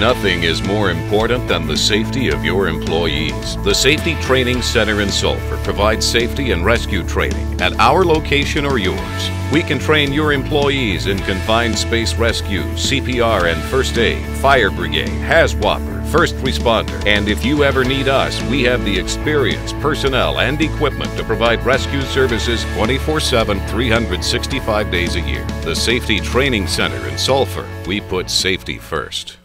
Nothing is more important than the safety of your employees. The Safety Training Center in Sulphur provides safety and rescue training at our location or yours. We can train your employees in confined space rescue, CPR and first aid, fire brigade, HAZWOPER, first responder. And if you ever need us, we have the experience, personnel, and equipment to provide rescue services 24/7, 365 days a year. The Safety Training Center in Sulphur. We put safety first.